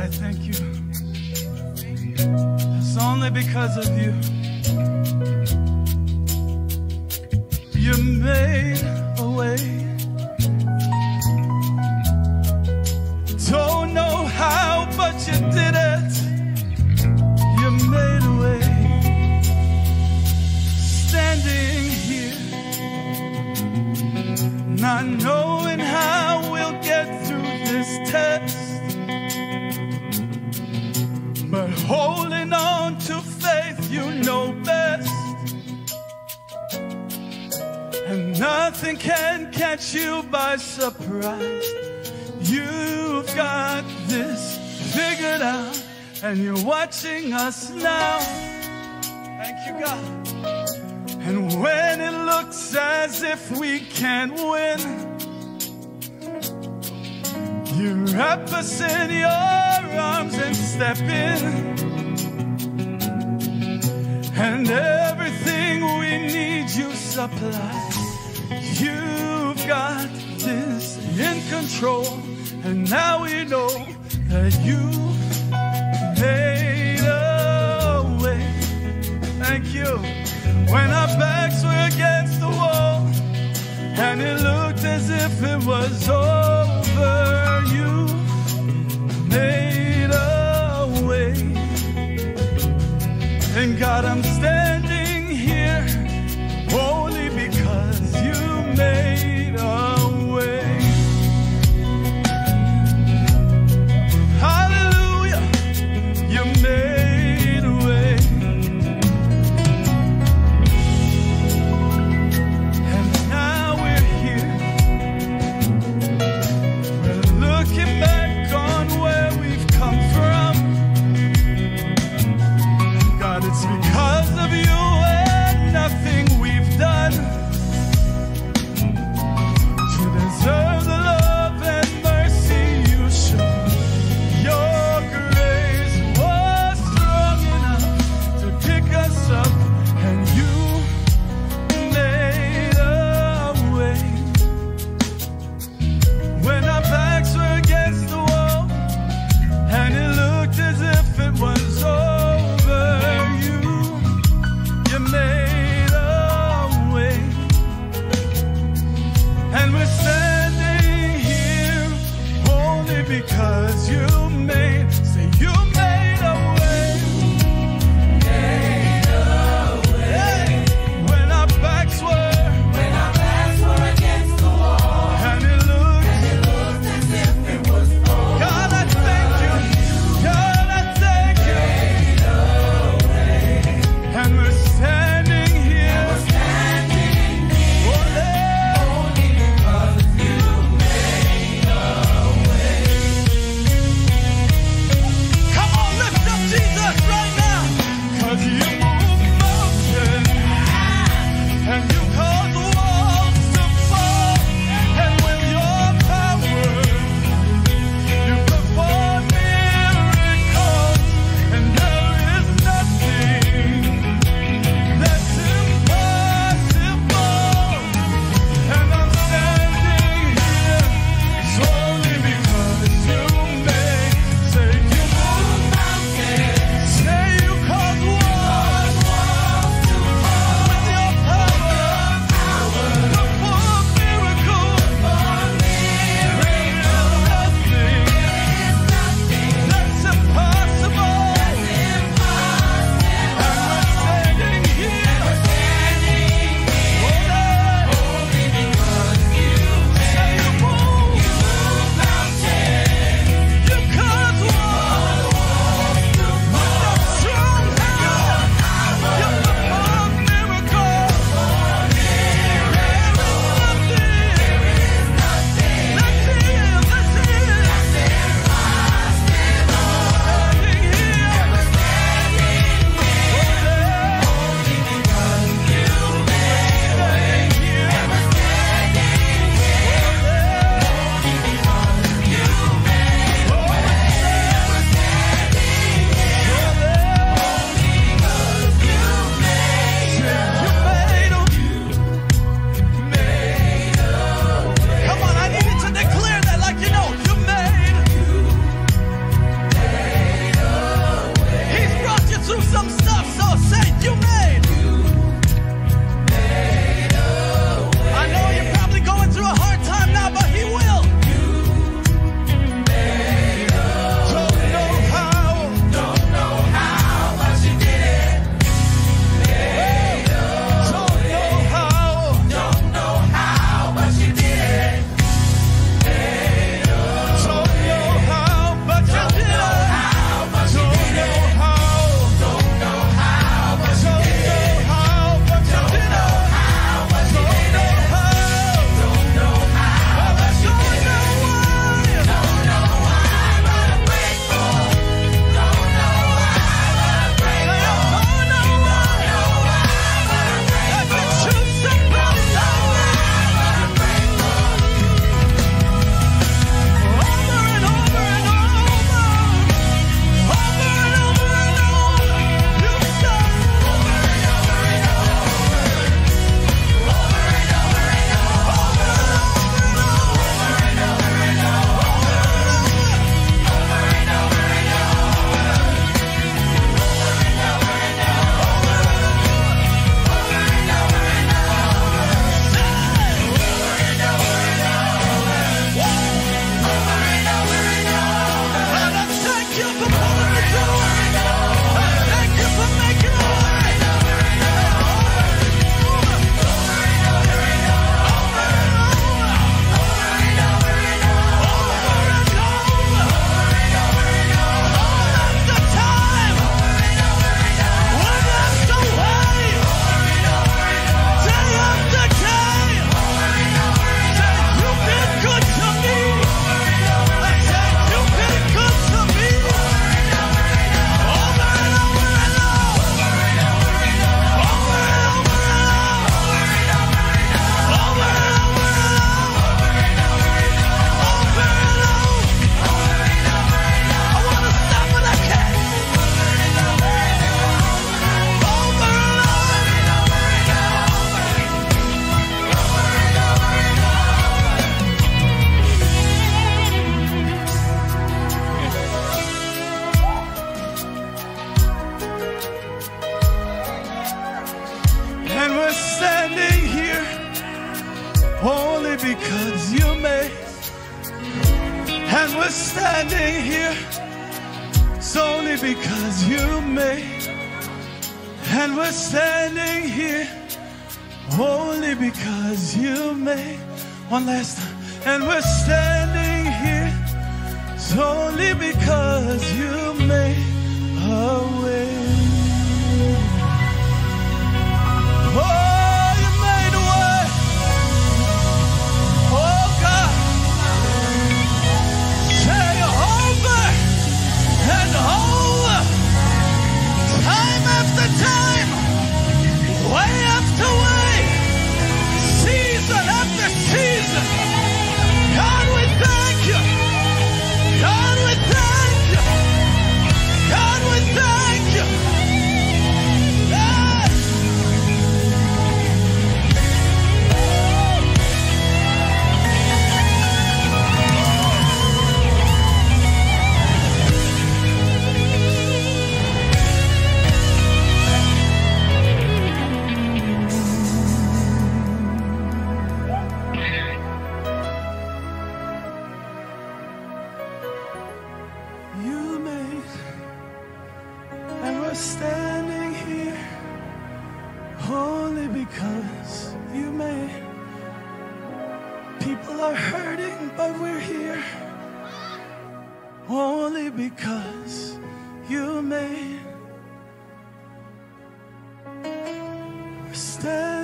I thank you. It's only because of you. You made a way. Don't know how, but you did it. You made a way. Standing here, not knowing how we'll get through this test, but holding on to faith, you know best. And nothing can catch you by surprise. You've got this figured out, and you're watching us now. Thank you, God. And when it looks as if we can't win, you wrap us in your arms and step in. And everything we need you supply. You've got this in control, and now we know that you made a way. Thank you. When our backs were against the wall, and it looked as if it was over, you made a way. And God, I'm standing here only because you made a way. Hallelujah, you made a way. And now we're here. We're looking back on where we've come from. God, it's because of you and nothing we've done to deserve the love and mercy you showed. Your grace was strong enough to pick us up, and you made a way. When our backs were against the wall, and it looked as if it was over, you made a way. And we're standing here only because you made, say you made a way. Made a way. When our backs were against the wall, and it looked as if it was over. God, I thank you. God, I thank you. Made a way. And we're standing here. Only because you made a way. And we're standing here solely because you made. And we're standing here only because you made. One last time. And we're standing here solely because you made a way. Oh, you made a way. Oh, God. Say over and over. Time after time. Way after way. Season after season. God, we thank you. God, we thank you. God, we thank you. Yeah. You made, and we're standing here only because you made. People are hurting, but we're here only because you made. We're standing